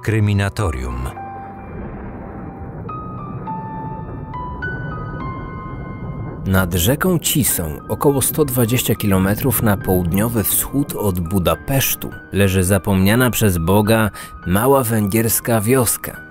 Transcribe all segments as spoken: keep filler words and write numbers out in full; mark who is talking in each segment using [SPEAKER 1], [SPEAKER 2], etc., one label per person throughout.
[SPEAKER 1] Kryminatorium.
[SPEAKER 2] Nad rzeką Cisą, około sto dwadzieścia kilometrów na południowy wschód od Budapesztu, leży zapomniana przez Boga mała węgierska wioska.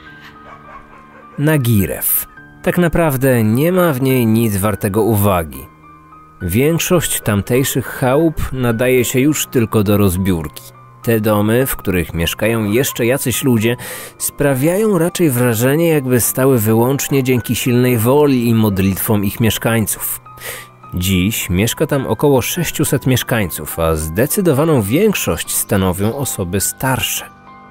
[SPEAKER 2] Nagirew. Tak naprawdę nie ma w niej nic wartego uwagi. Większość tamtejszych chałup nadaje się już tylko do rozbiórki. Te domy, w których mieszkają jeszcze jacyś ludzie, sprawiają raczej wrażenie, jakby stały wyłącznie dzięki silnej woli i modlitwom ich mieszkańców. Dziś mieszka tam około sześciuset mieszkańców, a zdecydowaną większość stanowią osoby starsze.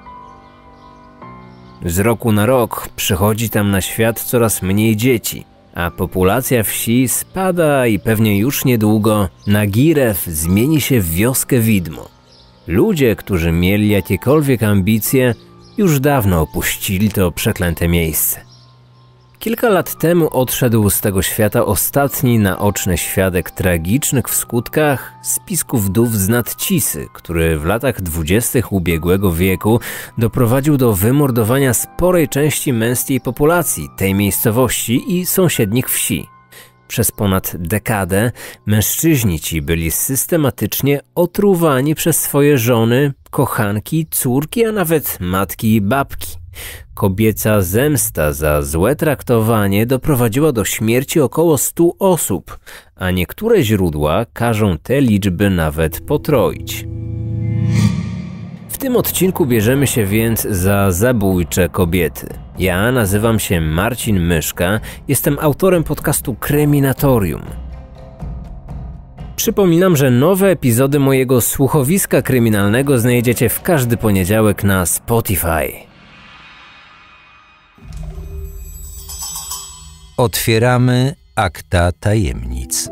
[SPEAKER 2] Z roku na rok przychodzi tam na świat coraz mniej dzieci, a populacja wsi spada i pewnie już niedługo Nagirew zmieni się w wioskę widmo. Ludzie, którzy mieli jakiekolwiek ambicje, już dawno opuścili to przeklęte miejsce. Kilka lat temu odszedł z tego świata ostatni naoczny świadek tragicznych w skutkach spisku wdów z nad Cisy, który w latach dwudziestych ubiegłego wieku doprowadził do wymordowania sporej części męskiej populacji tej miejscowości i sąsiednich wsi. Przez ponad dekadę mężczyźni ci byli systematycznie otruwani przez swoje żony, kochanki, córki, a nawet matki i babki. Kobieca zemsta za złe traktowanie doprowadziła do śmierci około stu osób, a niektóre źródła każą te liczby nawet potroić. W tym odcinku bierzemy się więc za zabójcze kobiety. Ja nazywam się Marcin Myszka, jestem autorem podcastu Kryminatorium. Przypominam, że nowe epizody mojego słuchowiska kryminalnego znajdziecie w każdy poniedziałek na Spotify.
[SPEAKER 1] Otwieramy akta tajemnic.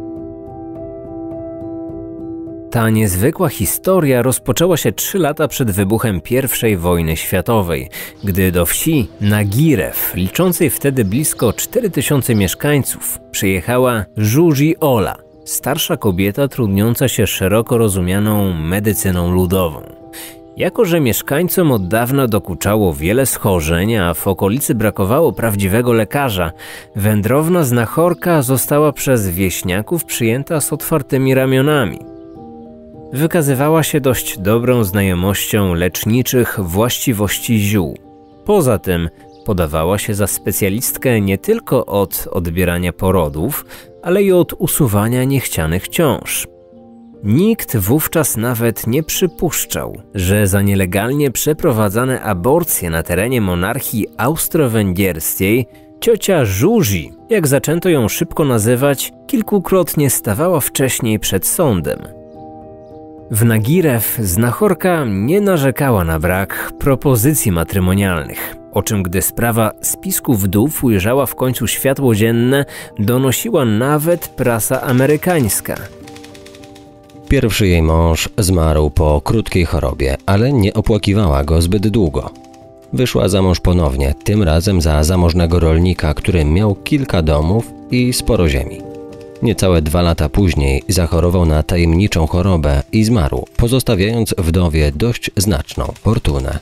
[SPEAKER 2] Ta niezwykła historia rozpoczęła się trzy lata przed wybuchem pierwszej wojny światowej, gdy do wsi Nagirew, liczącej wtedy blisko cztery tysiące mieszkańców, przyjechała Żuzi Ola, starsza kobieta trudniąca się szeroko rozumianą medycyną ludową. Jako że mieszkańcom od dawna dokuczało wiele schorzeń, a w okolicy brakowało prawdziwego lekarza, wędrowna znachorka została przez wieśniaków przyjęta z otwartymi ramionami. Wykazywała się dość dobrą znajomością leczniczych właściwości ziół. Poza tym podawała się za specjalistkę nie tylko od odbierania porodów, ale i od usuwania niechcianych ciąż. Nikt wówczas nawet nie przypuszczał, że za nielegalnie przeprowadzane aborcje na terenie monarchii austro-węgierskiej ciocia Żuzi, jak zaczęto ją szybko nazywać, kilkukrotnie stawała wcześniej przed sądem. W Nagirew znachorka nie narzekała na brak propozycji matrymonialnych, o czym gdy sprawa spisku wdów ujrzała w końcu światło dzienne, donosiła nawet prasa amerykańska.
[SPEAKER 3] Pierwszy jej mąż zmarł po krótkiej chorobie, ale nie opłakiwała go zbyt długo. Wyszła za mąż ponownie, tym razem za zamożnego rolnika, który miał kilka domów i sporo ziemi. Niecałe dwa lata później zachorował na tajemniczą chorobę i zmarł, pozostawiając wdowie dość znaczną fortunę.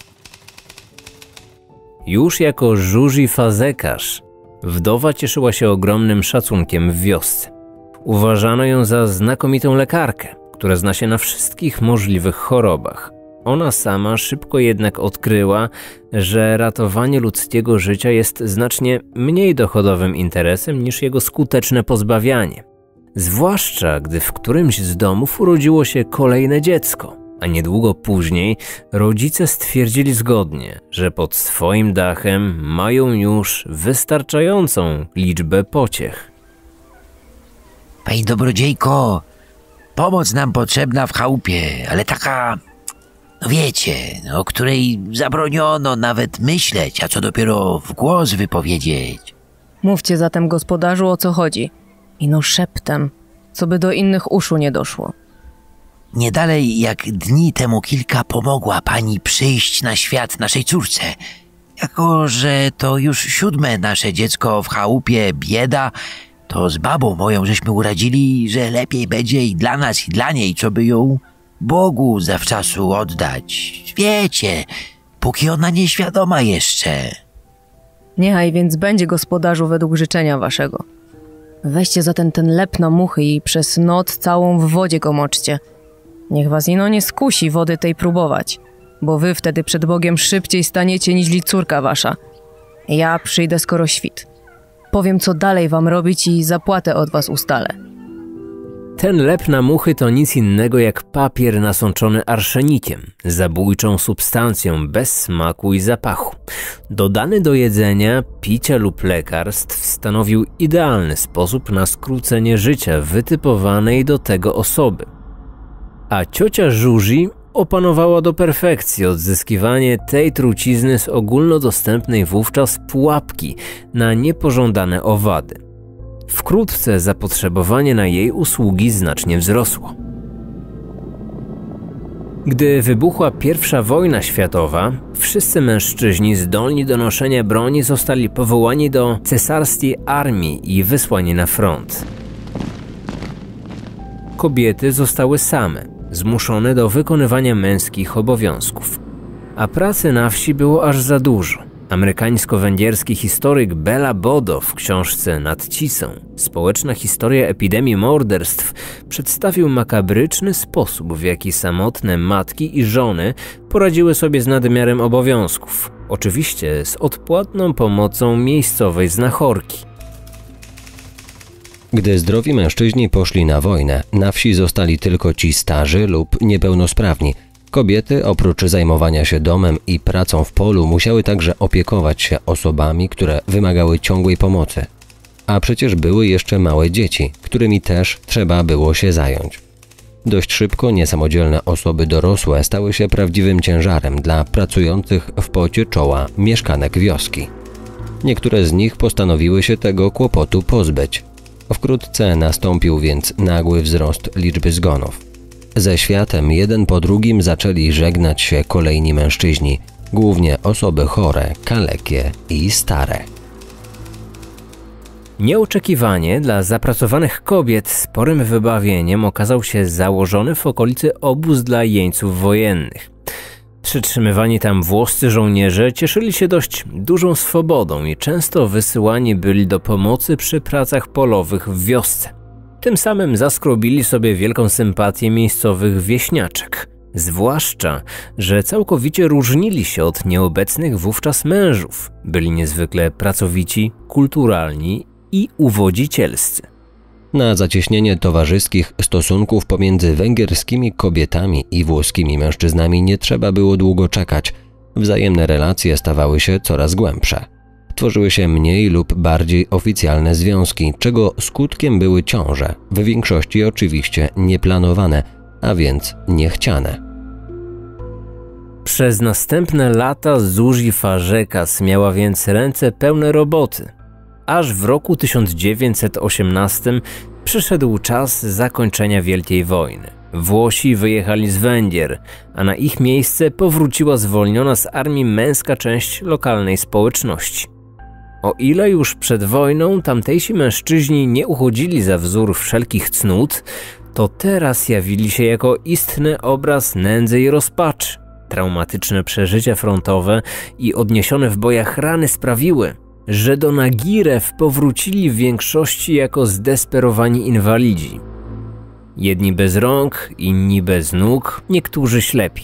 [SPEAKER 2] Już jako Żuzi Fazekarz wdowa cieszyła się ogromnym szacunkiem w wiosce. Uważano ją za znakomitą lekarkę, która zna się na wszystkich możliwych chorobach. Ona sama szybko jednak odkryła, że ratowanie ludzkiego życia jest znacznie mniej dochodowym interesem niż jego skuteczne pozbawianie. Zwłaszcza gdy w którymś z domów urodziło się kolejne dziecko, a niedługo później rodzice stwierdzili zgodnie, że pod swoim dachem mają już wystarczającą liczbę pociech.
[SPEAKER 4] Pani dobrodziejko, pomoc nam potrzebna w chałupie, ale taka, no wiecie, o której zabroniono nawet myśleć, a co dopiero w głos wypowiedzieć.
[SPEAKER 5] Mówcie zatem gospodarzu, o co chodzi. I no szeptem, co by do innych uszu nie doszło.
[SPEAKER 4] Nie dalej jak dni temu kilka pomogła pani przyjść na świat naszej córce. Jako że to już siódme nasze dziecko w chałupie bieda, to z babą moją żeśmy uradzili, że lepiej będzie i dla nas, i dla niej, co by ją Bogu zawczasu oddać. Wiecie, póki ona nieświadoma jeszcze.
[SPEAKER 5] Niechaj więc będzie, gospodarzu, według życzenia waszego. Weźcie zatem ten lep na muchy i przez noc całą w wodzie go moczcie. Niech was ino nie skusi wody tej próbować, bo wy wtedy przed Bogiem szybciej staniecie niźli córka wasza. Ja przyjdę skoro świt. Powiem, co dalej wam robić i zapłatę od was ustalę.
[SPEAKER 2] Ten lep na muchy to nic innego jak papier nasączony arszenikiem, zabójczą substancją bez smaku i zapachu. Dodany do jedzenia, picia lub lekarstw stanowił idealny sposób na skrócenie życia wytypowanej do tego osoby. A ciocia Żuzi opanowała do perfekcji odzyskiwanie tej trucizny z ogólnodostępnej wówczas pułapki na niepożądane owady. Wkrótce zapotrzebowanie na jej usługi znacznie wzrosło. Gdy wybuchła pierwsza wojna światowa, wszyscy mężczyźni zdolni do noszenia broni zostali powołani do cesarskiej armii i wysłani na front. Kobiety zostały same, zmuszone do wykonywania męskich obowiązków. A pracy na wsi było aż za dużo. Amerykańsko-węgierski historyk Bela Bodo w książce Nad Cisą Społeczna historia epidemii morderstw przedstawił makabryczny sposób, w jaki samotne matki i żony poradziły sobie z nadmiarem obowiązków. Oczywiście z odpłatną pomocą miejscowej znachorki.
[SPEAKER 3] Gdy zdrowi mężczyźni poszli na wojnę, na wsi zostali tylko ci starzy lub niepełnosprawni. Kobiety, oprócz zajmowania się domem i pracą w polu, musiały także opiekować się osobami, które wymagały ciągłej pomocy. A przecież były jeszcze małe dzieci, którymi też trzeba było się zająć. Dość szybko niesamodzielne osoby dorosłe stały się prawdziwym ciężarem dla pracujących w pocie czoła mieszkanek wioski. Niektóre z nich postanowiły się tego kłopotu pozbyć. Wkrótce nastąpił więc nagły wzrost liczby zgonów. Ze światem jeden po drugim zaczęli żegnać się kolejni mężczyźni, głównie osoby chore, kalekie i stare.
[SPEAKER 2] Nieoczekiwanie dla zapracowanych kobiet sporym wybawieniem okazał się założony w okolicy obóz dla jeńców wojennych. Przytrzymywani tam włoscy żołnierze cieszyli się dość dużą swobodą i często wysyłani byli do pomocy przy pracach polowych w wiosce. Tym samym zaskrobili sobie wielką sympatię miejscowych wieśniaczek. Zwłaszcza, że całkowicie różnili się od nieobecnych wówczas mężów. Byli niezwykle pracowici, kulturalni i uwodzicielscy.
[SPEAKER 3] Na zacieśnienie towarzyskich stosunków pomiędzy węgierskimi kobietami i włoskimi mężczyznami nie trzeba było długo czekać. Wzajemne relacje stawały się coraz głębsze. Tworzyły się mniej lub bardziej oficjalne związki, czego skutkiem były ciąże, w większości oczywiście nieplanowane, a więc niechciane.
[SPEAKER 2] Przez następne lata Zuzi Fazekas miała więc ręce pełne roboty. Aż w roku tysiąc dziewięćset osiemnastym przyszedł czas zakończenia Wielkiej Wojny. Włosi wyjechali z Węgier, a na ich miejsce powróciła zwolniona z armii męska część lokalnej społeczności. O ile już przed wojną tamtejsi mężczyźni nie uchodzili za wzór wszelkich cnót, to teraz jawili się jako istny obraz nędzy i rozpaczy. Traumatyczne przeżycia frontowe i odniesione w bojach rany sprawiły, że do Nagirew powrócili w większości jako zdesperowani inwalidzi. Jedni bez rąk, inni bez nóg, niektórzy ślepi.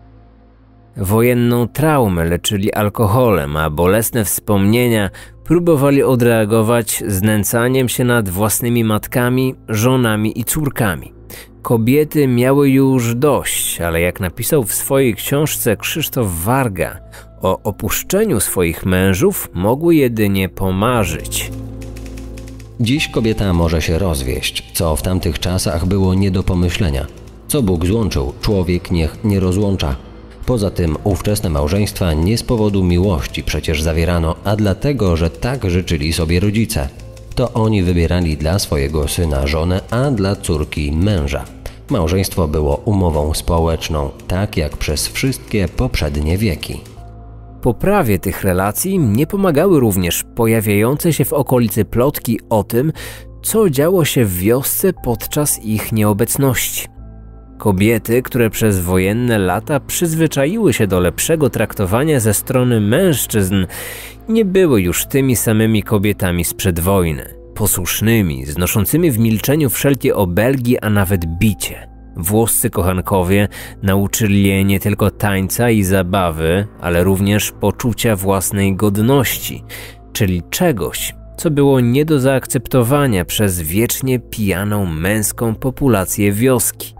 [SPEAKER 2] Wojenną traumę leczyli alkoholem, a bolesne wspomnienia próbowali odreagować znęcaniem się nad własnymi matkami, żonami i córkami. Kobiety miały już dość, ale jak napisał w swojej książce Krzysztof Warga, o opuszczeniu swoich mężów mogły jedynie pomarzyć.
[SPEAKER 3] Dziś kobieta może się rozwieść, co w tamtych czasach było nie do pomyślenia. Co Bóg złączył, człowiek niech nie rozłącza. Poza tym ówczesne małżeństwa nie z powodu miłości przecież zawierano, a dlatego, że tak życzyli sobie rodzice. To oni wybierali dla swojego syna żonę, a dla córki męża. Małżeństwo było umową społeczną, tak jak przez wszystkie poprzednie wieki.
[SPEAKER 2] Poprawie tych relacji nie pomagały również pojawiające się w okolicy plotki o tym, co działo się w wiosce podczas ich nieobecności. Kobiety, które przez wojenne lata przyzwyczaiły się do lepszego traktowania ze strony mężczyzn, nie były już tymi samymi kobietami sprzed wojny, posłusznymi, znoszącymi w milczeniu wszelkie obelgi, a nawet bicie. Włoscy kochankowie nauczyli je nie tylko tańca i zabawy, ale również poczucia własnej godności, czyli czegoś, co było nie do zaakceptowania przez wiecznie pijaną męską populację wioski.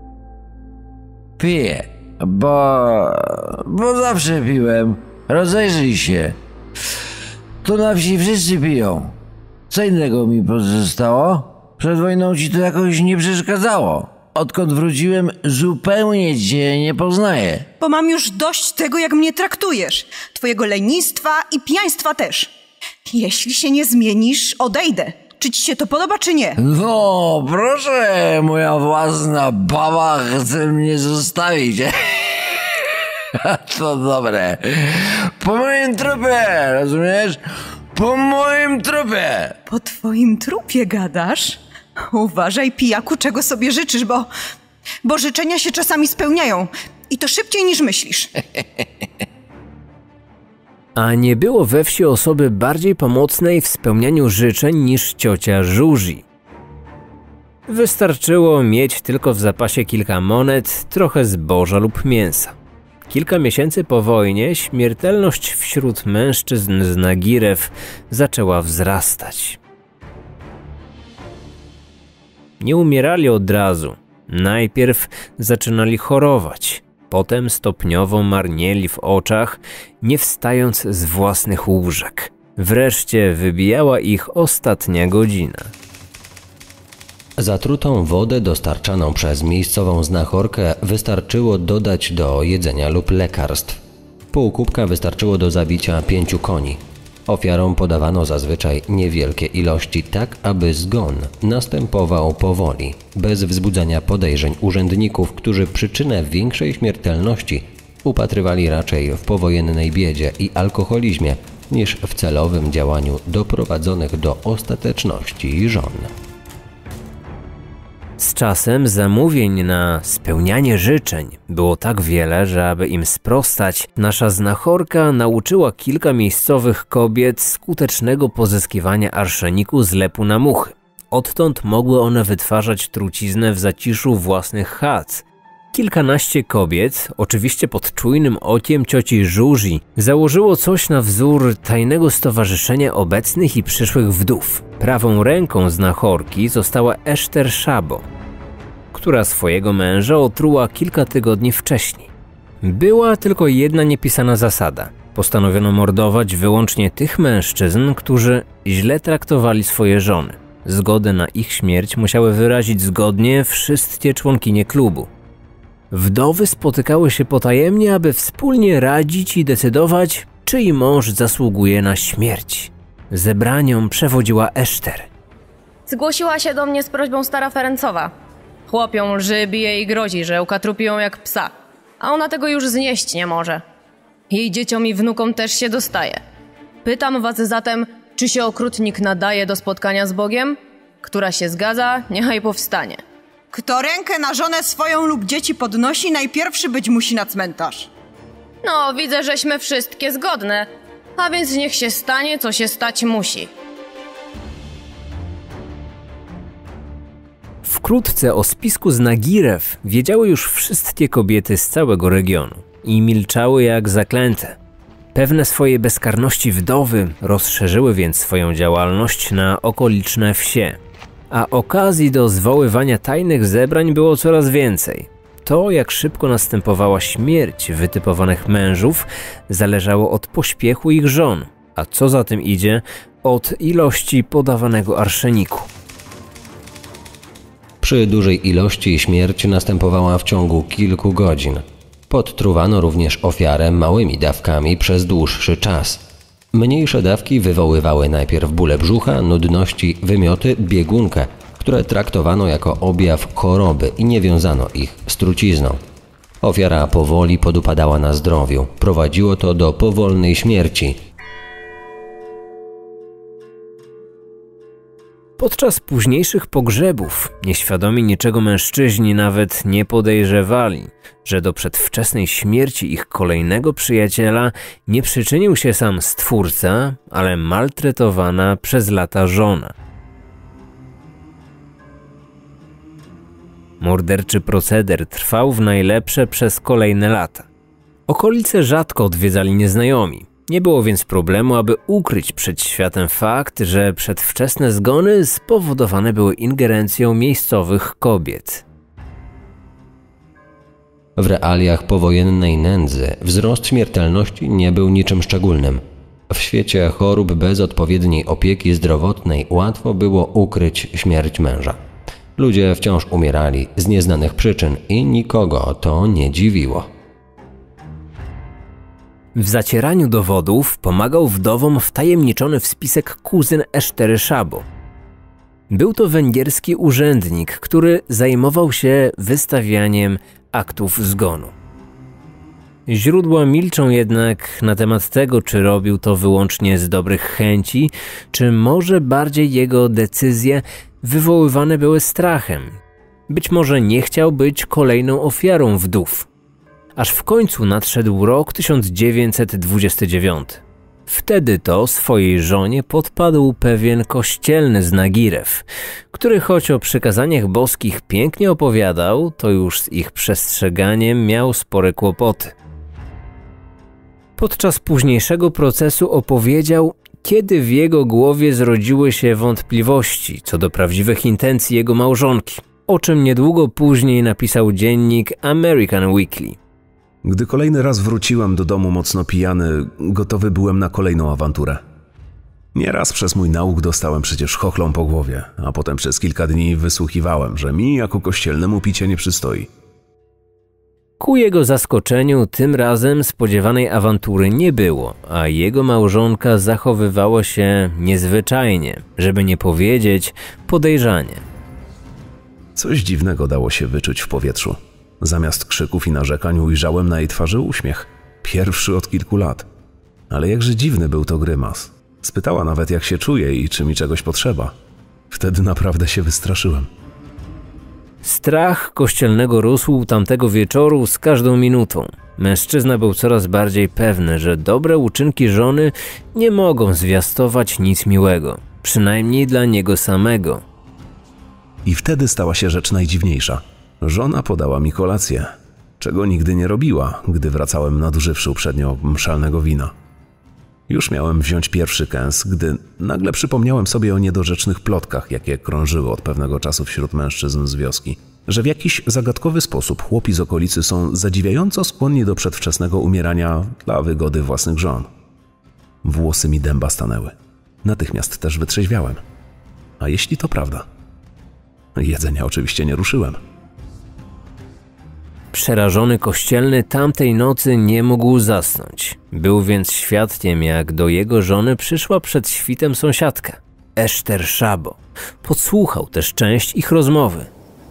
[SPEAKER 6] Piję, bo... bo zawsze piłem. Rozejrzyj się. Tu na wsi wszyscy piją. Co innego mi pozostało? Przed wojną ci to jakoś nie przeszkadzało. Odkąd wróciłem, zupełnie cię nie poznaję.
[SPEAKER 7] Bo mam już dość tego, jak mnie traktujesz. Twojego lenistwa i pijaństwa też. Jeśli się nie zmienisz, odejdę. Czy ci się to podoba, czy nie?
[SPEAKER 6] No, proszę, moja własna baba chce mnie zostawić. To dobre. Po moim trupie, rozumiesz? Po moim trupie.
[SPEAKER 7] Po twoim trupie gadasz? Uważaj, pijaku, czego sobie życzysz, bo... bo życzenia się czasami spełniają. I to szybciej niż myślisz.
[SPEAKER 2] A nie było we wsi osoby bardziej pomocnej w spełnianiu życzeń niż ciocia Żuzi. Wystarczyło mieć tylko w zapasie kilka monet, trochę zboża lub mięsa. Kilka miesięcy po wojnie śmiertelność wśród mężczyzn z Nagirew zaczęła wzrastać. Nie umierali od razu. Najpierw zaczynali chorować. Potem stopniowo marnieli w oczach, nie wstając z własnych łóżek. Wreszcie wybijała ich ostatnia godzina.
[SPEAKER 3] Zatrutą wodę dostarczaną przez miejscową znachorkę wystarczyło dodać do jedzenia lub lekarstw. Pół kubka wystarczyło do zabicia pięciu koni. Ofiarom podawano zazwyczaj niewielkie ilości, tak aby zgon następował powoli, bez wzbudzania podejrzeń urzędników, którzy przyczynę większej śmiertelności upatrywali raczej w powojennej biedzie i alkoholizmie niż w celowym działaniu doprowadzonych do ostateczności żon.
[SPEAKER 2] Z czasem zamówień na spełnianie życzeń było tak wiele, że aby im sprostać, nasza znachorka nauczyła kilka miejscowych kobiet skutecznego pozyskiwania arszeniku z lepu na muchy. Odtąd mogły one wytwarzać truciznę w zaciszu własnych chat. Kilkanaście kobiet, oczywiście pod czujnym okiem cioci Żuzi, założyło coś na wzór tajnego stowarzyszenia obecnych i przyszłych wdów. Prawą ręką znachorki została Eszter Szabo, która swojego męża otruła kilka tygodni wcześniej. Była tylko jedna niepisana zasada. Postanowiono mordować wyłącznie tych mężczyzn, którzy źle traktowali swoje żony. Zgodę na ich śmierć musiały wyrazić zgodnie wszystkie członkinie klubu. Wdowy spotykały się potajemnie, aby wspólnie radzić i decydować, czyj mąż zasługuje na śmierć. Zebraniom przewodziła Eszter.
[SPEAKER 5] Zgłosiła się do mnie z prośbą stara Ferencowa. Chłop ją lży, bije i grozi, że ukatrupi ją jak psa. A ona tego już znieść nie może. Jej dzieciom i wnukom też się dostaje. Pytam was zatem, czy się okrutnik nadaje do spotkania z Bogiem? Która się zgadza, niechaj powstanie.
[SPEAKER 7] Kto rękę na żonę swoją lub dzieci podnosi, najpierwszy być musi na cmentarz.
[SPEAKER 5] No, widzę, żeśmy wszystkie zgodne. A więc niech się stanie, co się stać musi.
[SPEAKER 2] Wkrótce o spisku z Nagirew wiedziały już wszystkie kobiety z całego regionu i milczały jak zaklęte. Pewne swojej bezkarności wdowy rozszerzyły więc swoją działalność na okoliczne wsie, a okazji do zwoływania tajnych zebrań było coraz więcej. To, jak szybko następowała śmierć wytypowanych mężów, zależało od pośpiechu ich żon, a co za tym idzie, od ilości podawanego arszeniku.
[SPEAKER 3] Przy dużej ilości śmierć następowała w ciągu kilku godzin. Podtruwano również ofiarę małymi dawkami przez dłuższy czas. Mniejsze dawki wywoływały najpierw bóle brzucha, nudności, wymioty, biegunkę, które traktowano jako objaw choroby i nie wiązano ich z trucizną. Ofiara powoli podupadała na zdrowiu. Prowadziło to do powolnej śmierci.
[SPEAKER 2] Podczas późniejszych pogrzebów nieświadomi niczego mężczyźni nawet nie podejrzewali, że do przedwczesnej śmierci ich kolejnego przyjaciela nie przyczynił się sam stwórca, ale maltretowana przez lata żona. Morderczy proceder trwał w najlepsze przez kolejne lata. Okolice rzadko odwiedzali nieznajomi. Nie było więc problemu, aby ukryć przed światem fakt, że przedwczesne zgony spowodowane były ingerencją miejscowych kobiet.
[SPEAKER 3] W realiach powojennej nędzy wzrost śmiertelności nie był niczym szczególnym. W świecie chorób bez odpowiedniej opieki zdrowotnej łatwo było ukryć śmierć męża. Ludzie wciąż umierali z nieznanych przyczyn i nikogo to nie dziwiło.
[SPEAKER 2] W zacieraniu dowodów pomagał wdowom wtajemniczony w spisek kuzyn Esztery Szabo. Był to węgierski urzędnik, który zajmował się wystawianiem aktów zgonu. Źródła milczą jednak na temat tego, czy robił to wyłącznie z dobrych chęci, czy może bardziej jego decyzje wywoływane były strachem. Być może nie chciał być kolejną ofiarą wdów. Aż w końcu nadszedł rok tysiąc dziewięćset dwudziesty dziewiąty. Wtedy to swojej żonie podpadł pewien kościelny z Nagirew, który choć o przykazaniach boskich pięknie opowiadał, to już z ich przestrzeganiem miał spore kłopoty. Podczas późniejszego procesu opowiedział, kiedy w jego głowie zrodziły się wątpliwości co do prawdziwych intencji jego małżonki, o czym niedługo później napisał dziennik American Weekly.
[SPEAKER 8] Gdy kolejny raz wróciłem do domu mocno pijany, gotowy byłem na kolejną awanturę. Nieraz przez mój nauk dostałem przecież chochlą po głowie, a potem przez kilka dni wysłuchiwałem, że mi jako kościelnemu picie nie przystoi.
[SPEAKER 2] Ku jego zaskoczeniu tym razem spodziewanej awantury nie było, a jego małżonka zachowywała się niezwyczajnie, żeby nie powiedzieć podejrzanie.
[SPEAKER 8] Coś dziwnego dało się wyczuć w powietrzu. Zamiast krzyków i narzekań ujrzałem na jej twarzy uśmiech. Pierwszy od kilku lat. Ale jakże dziwny był to grymas. Spytała nawet, jak się czuję i czy mi czegoś potrzeba. Wtedy naprawdę się wystraszyłem.
[SPEAKER 2] Strach kościelnego rósł tamtego wieczoru z każdą minutą. Mężczyzna był coraz bardziej pewny, że dobre uczynki żony nie mogą zwiastować nic miłego. Przynajmniej dla niego samego.
[SPEAKER 8] I wtedy stała się rzecz najdziwniejsza. Żona podała mi kolację, czego nigdy nie robiła, gdy wracałem nadużywszy uprzednio mszalnego wina. Już miałem wziąć pierwszy kęs, gdy nagle przypomniałem sobie o niedorzecznych plotkach, jakie krążyły od pewnego czasu wśród mężczyzn z wioski, że w jakiś zagadkowy sposób chłopi z okolicy są zadziwiająco skłonni do przedwczesnego umierania dla wygody własnych żon. Włosy mi dęba stanęły. Natychmiast też wytrzeźwiałem. A jeśli to prawda? Jedzenia oczywiście nie ruszyłem.
[SPEAKER 2] Przerażony kościelny tamtej nocy nie mógł zasnąć. Był więc świadkiem, jak do jego żony przyszła przed świtem sąsiadka, Eszter Szabo. Podsłuchał też część ich rozmowy.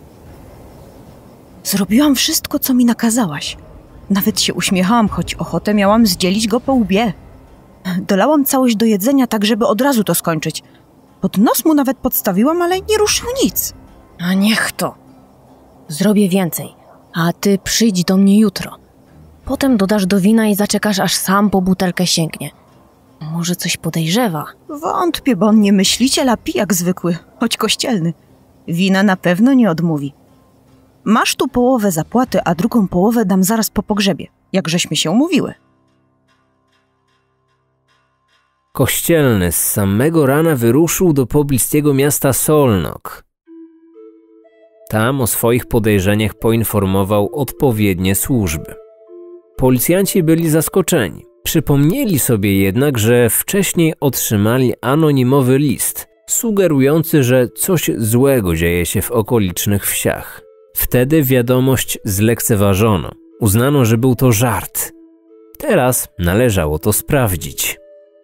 [SPEAKER 7] Zrobiłam wszystko, co mi nakazałaś. Nawet się uśmiechałam, choć ochotę miałam zdzielić go po łbie. Dolałam całość do jedzenia tak, żeby od razu to skończyć. Pod nos mu nawet podstawiłam, ale nie ruszył nic.
[SPEAKER 5] A niech to. Zrobię więcej, a ty przyjdź do mnie jutro. Potem dodasz do wina i zaczekasz, aż sam po butelkę sięgnie. Może coś podejrzewa.
[SPEAKER 7] Wątpię, bo on nie myśliciel, a pijak zwykły, choć kościelny. Wina na pewno nie odmówi. Masz tu połowę zapłaty, a drugą połowę dam zaraz po pogrzebie, jak żeśmy się umówiły.
[SPEAKER 2] Kościelny z samego rana wyruszył do pobliskiego miasta Szolnok. Tam o swoich podejrzeniach poinformował odpowiednie służby. Policjanci byli zaskoczeni. Przypomnieli sobie jednak, że wcześniej otrzymali anonimowy list, sugerujący, że coś złego dzieje się w okolicznych wsiach. Wtedy wiadomość zlekceważono. Uznano, że był to żart. Teraz należało to sprawdzić.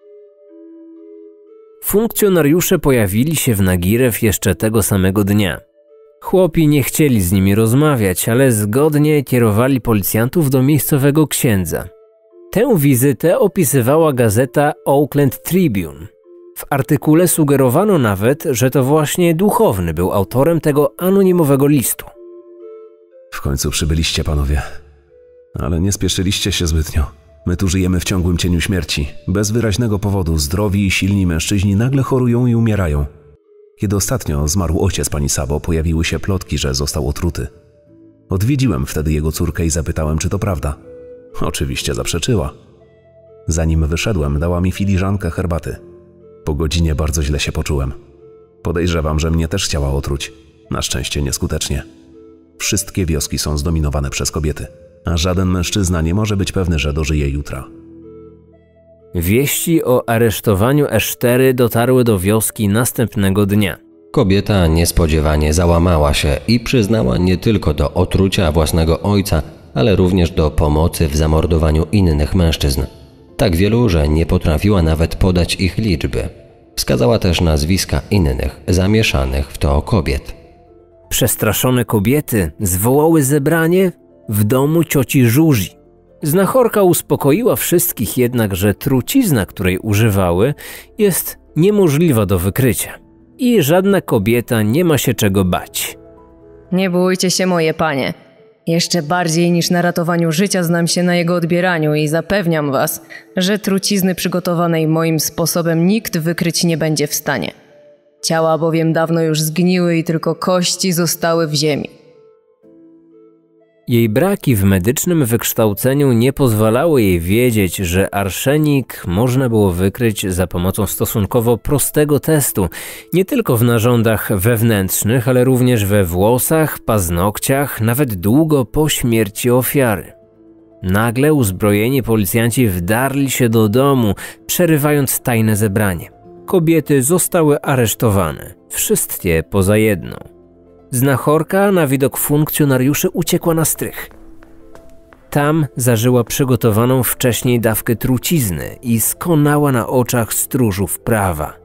[SPEAKER 2] Funkcjonariusze pojawili się w Nagirew jeszcze tego samego dnia. Chłopi nie chcieli z nimi rozmawiać, ale zgodnie kierowali policjantów do miejscowego księdza. Tę wizytę opisywała gazeta Oakland Tribune. W artykule sugerowano nawet, że to właśnie duchowny był autorem tego anonimowego listu.
[SPEAKER 8] W końcu przybyliście, panowie. Ale nie spieszyliście się zbytnio. My tu żyjemy w ciągłym cieniu śmierci. Bez wyraźnego powodu zdrowi i silni mężczyźni nagle chorują i umierają. Kiedy ostatnio zmarł ojciec pani Sabo, pojawiły się plotki, że został otruty. Odwiedziłem wtedy jego córkę i zapytałem, czy to prawda. Oczywiście zaprzeczyła. Zanim wyszedłem, dała mi filiżankę herbaty. Po godzinie bardzo źle się poczułem. Podejrzewam, że mnie też chciała otruć. Na szczęście nieskutecznie. Wszystkie wioski są zdominowane przez kobiety, a żaden mężczyzna nie może być pewny, że dożyje jutra.
[SPEAKER 2] Wieści o aresztowaniu Esztery dotarły do wioski następnego dnia.
[SPEAKER 3] Kobieta niespodziewanie załamała się i przyznała nie tylko do otrucia własnego ojca, ale również do pomocy w zamordowaniu innych mężczyzn. Tak wielu, że nie potrafiła nawet podać ich liczby. Wskazała też nazwiska innych, zamieszanych w to kobiet.
[SPEAKER 2] Przestraszone kobiety zwołały zebranie w domu cioci Żuzi. Znachorka uspokoiła wszystkich jednak, że trucizna, której używały, jest niemożliwa do wykrycia i żadna kobieta nie ma się czego bać.
[SPEAKER 5] Nie bójcie się, moje panie. Jeszcze bardziej niż na ratowaniu życia znam się na jego odbieraniu i zapewniam was, że trucizny przygotowanej moim sposobem nikt wykryć nie będzie w stanie. Ciała bowiem dawno już zgniły i tylko kości zostały w ziemi.
[SPEAKER 2] Jej braki w medycznym wykształceniu nie pozwalały jej wiedzieć, że arszenik można było wykryć za pomocą stosunkowo prostego testu, nie tylko w narządach wewnętrznych, ale również we włosach, paznokciach, nawet długo po śmierci ofiary. Nagle uzbrojeni policjanci wdarli się do domu, przerywając tajne zebranie. Kobiety zostały aresztowane, wszystkie poza jedną. Znachorka na widok funkcjonariuszy uciekła na strych. Tam zażyła przygotowaną wcześniej dawkę trucizny i skonała na oczach stróżów prawa.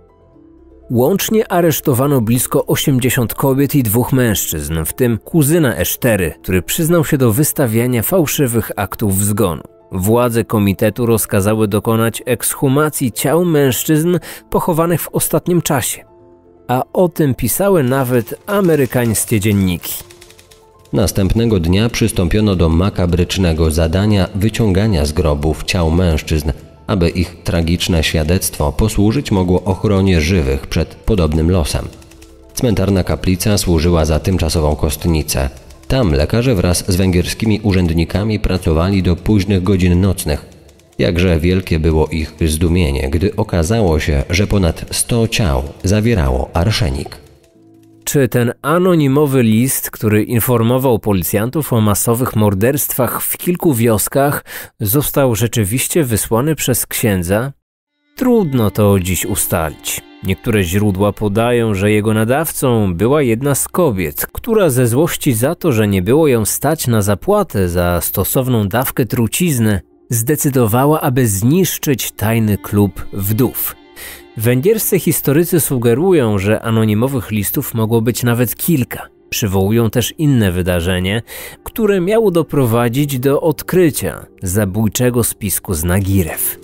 [SPEAKER 2] Łącznie aresztowano blisko osiemdziesiąt kobiet i dwóch mężczyzn, w tym kuzyna Esztery, który przyznał się do wystawiania fałszywych aktów zgonu. Władze komitetu rozkazały dokonać ekshumacji ciał mężczyzn pochowanych w ostatnim czasie. A o tym pisały nawet amerykańskie dzienniki.
[SPEAKER 3] Następnego dnia przystąpiono do makabrycznego zadania wyciągania z grobów ciał mężczyzn, aby ich tragiczne świadectwo posłużyć mogło ochronie żywych przed podobnym losem. Cmentarna kaplica służyła za tymczasową kostnicę. Tam lekarze wraz z węgierskimi urzędnikami pracowali do późnych godzin nocnych. Jakże wielkie było ich zdumienie, gdy okazało się, że ponad sto ciał zawierało arszenik.
[SPEAKER 2] Czy ten anonimowy list, który informował policjantów o masowych morderstwach w kilku wioskach, został rzeczywiście wysłany przez księdza? Trudno to dziś ustalić. Niektóre źródła podają, że jego nadawcą była jedna z kobiet, która ze złości za to, że nie było ją stać na zapłatę za stosowną dawkę trucizny, zdecydowała, aby zniszczyć tajny klub wdów. Węgierscy historycy sugerują, że anonimowych listów mogło być nawet kilka. Przywołują też inne wydarzenie, które miało doprowadzić do odkrycia zabójczego spisku z Nagirew.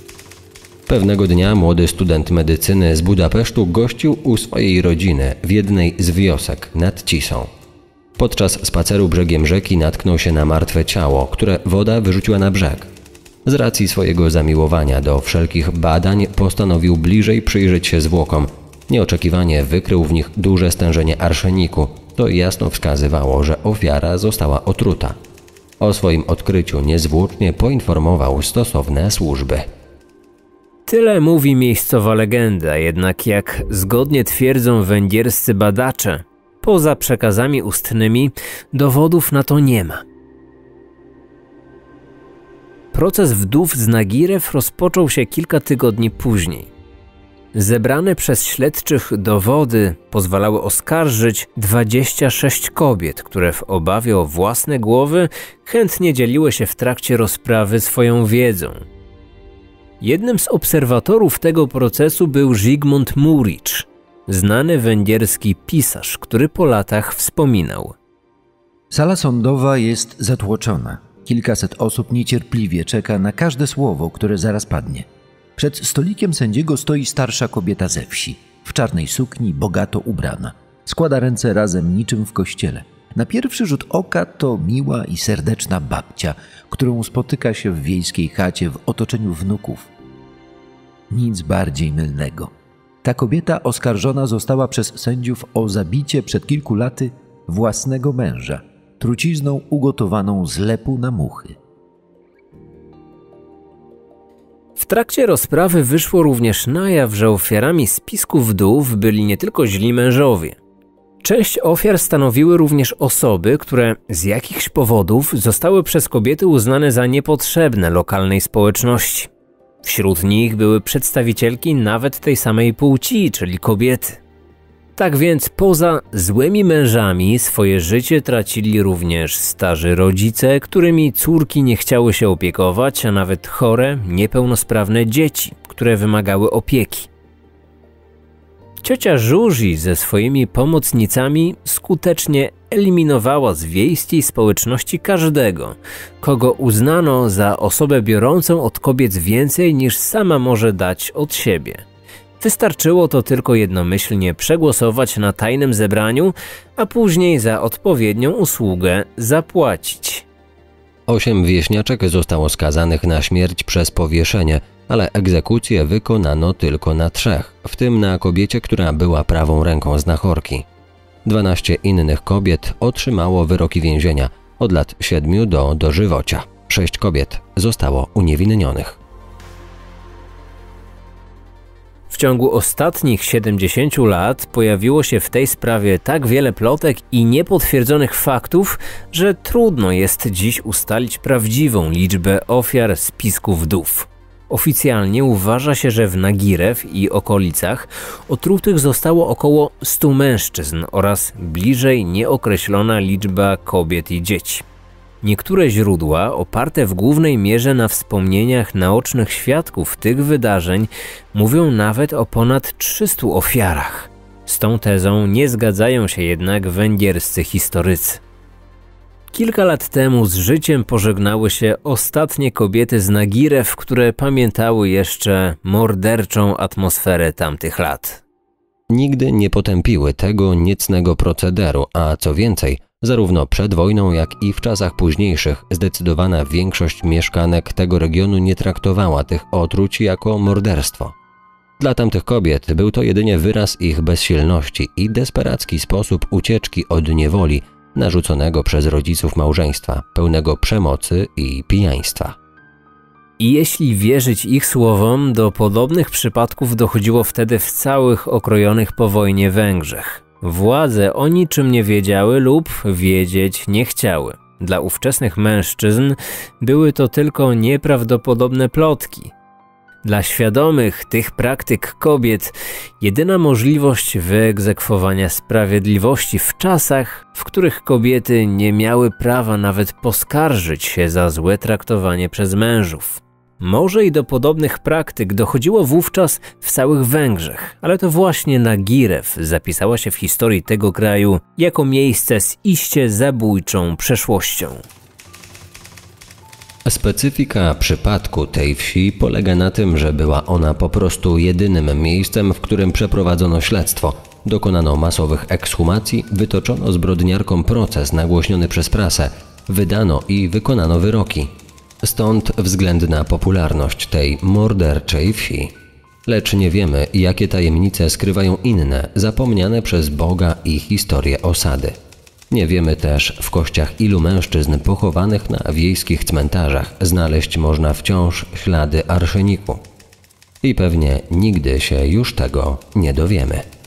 [SPEAKER 3] Pewnego dnia młody student medycyny z Budapesztu gościł u swojej rodziny w jednej z wiosek nad Cisą. Podczas spaceru brzegiem rzeki natknął się na martwe ciało, które woda wyrzuciła na brzeg. Z racji swojego zamiłowania do wszelkich badań postanowił bliżej przyjrzeć się zwłokom. Nieoczekiwanie wykrył w nich duże stężenie arszeniku. To jasno wskazywało, że ofiara została otruta. O swoim odkryciu niezwłocznie poinformował stosowne służby.
[SPEAKER 2] Tyle mówi miejscowa legenda, jednak jak zgodnie twierdzą węgierscy badacze, poza przekazami ustnymi dowodów na to nie ma. Proces wdów z Nagirew rozpoczął się kilka tygodni później. Zebrane przez śledczych dowody pozwalały oskarżyć dwadzieścia sześć kobiet, które w obawie o własne głowy chętnie dzieliły się w trakcie rozprawy swoją wiedzą. Jednym z obserwatorów tego procesu był Zygmunt Muricz, znany węgierski pisarz, który po latach wspominał:
[SPEAKER 9] Sala sądowa jest zatłoczona. Kilkaset osób niecierpliwie czeka na każde słowo, które zaraz padnie. Przed stolikiem sędziego stoi starsza kobieta ze wsi, w czarnej sukni, bogato ubrana. Składa ręce razem niczym w kościele. Na pierwszy rzut oka to miła i serdeczna babcia, którą spotyka się w wiejskiej chacie w otoczeniu wnuków. Nic bardziej mylnego. Ta kobieta oskarżona została przez sędziów o zabicie przed kilku laty własnego męża, trucizną ugotowaną z lepu na muchy.
[SPEAKER 2] W trakcie rozprawy wyszło również na jaw, że ofiarami spisku wdów byli nie tylko źli mężowie. Część ofiar stanowiły również osoby, które z jakichś powodów zostały przez kobiety uznane za niepotrzebne lokalnej społeczności. Wśród nich były przedstawicielki nawet tej samej płci, czyli kobiety. Tak więc poza złymi mężami swoje życie tracili również starzy rodzice, którymi córki nie chciały się opiekować, a nawet chore, niepełnosprawne dzieci, które wymagały opieki. Ciocia Żuzi ze swoimi pomocnicami skutecznie eliminowała z wiejskiej społeczności każdego, kogo uznano za osobę biorącą od kobiet więcej niż sama może dać od siebie. Wystarczyło to tylko jednomyślnie przegłosować na tajnym zebraniu, a później za odpowiednią usługę zapłacić.
[SPEAKER 3] Osiem wieśniaczek zostało skazanych na śmierć przez powieszenie, ale egzekucję wykonano tylko na trzech, w tym na kobiecie, która była prawą ręką znachorki. Dwanaście innych kobiet otrzymało wyroki więzienia od lat siedmiu do dożywocia. Sześć kobiet zostało uniewinnionych.
[SPEAKER 2] W ciągu ostatnich siedemdziesięciu lat pojawiło się w tej sprawie tak wiele plotek i niepotwierdzonych faktów, że trudno jest dziś ustalić prawdziwą liczbę ofiar spisku wdów. Oficjalnie uważa się, że w Nagirew i okolicach otrutych zostało około stu mężczyzn oraz bliżej nieokreślona liczba kobiet i dzieci. Niektóre źródła, oparte w głównej mierze na wspomnieniach naocznych świadków tych wydarzeń, mówią nawet o ponad trzystu ofiarach. Z tą tezą nie zgadzają się jednak węgierscy historycy. Kilka lat temu z życiem pożegnały się ostatnie kobiety z Nagirew, które pamiętały jeszcze morderczą atmosferę tamtych lat.
[SPEAKER 3] Nigdy nie potępiły tego niecnego procederu, a co więcej, zarówno przed wojną, jak i w czasach późniejszych zdecydowana większość mieszkanek tego regionu nie traktowała tych otruć jako morderstwo. Dla tamtych kobiet był to jedynie wyraz ich bezsilności i desperacki sposób ucieczki od niewoli narzuconego przez rodziców małżeństwa, pełnego przemocy i pijaństwa.
[SPEAKER 2] I jeśli wierzyć ich słowom, do podobnych przypadków dochodziło wtedy w całych okrojonych po wojnie Węgrzech. Władze o niczym nie wiedziały lub wiedzieć nie chciały. Dla ówczesnych mężczyzn były to tylko nieprawdopodobne plotki. Dla świadomych tych praktyk kobiet jedyna możliwość wyegzekwowania sprawiedliwości w czasach, w których kobiety nie miały prawa nawet poskarżyć się za złe traktowanie przez mężów. Może i do podobnych praktyk dochodziło wówczas w całych Węgrzech, ale to właśnie Nagirew zapisała się w historii tego kraju jako miejsce z iście zabójczą przeszłością.
[SPEAKER 3] Specyfika przypadku tej wsi polega na tym, że była ona po prostu jedynym miejscem, w którym przeprowadzono śledztwo. Dokonano masowych ekshumacji, wytoczono zbrodniarkom proces nagłośniony przez prasę, wydano i wykonano wyroki. Stąd względna popularność tej morderczej wsi. Lecz nie wiemy, jakie tajemnice skrywają inne, zapomniane przez Boga i historie osady. Nie wiemy też, w kościach ilu mężczyzn pochowanych na wiejskich cmentarzach znaleźć można wciąż ślady arszeniku. I pewnie nigdy się już tego nie dowiemy.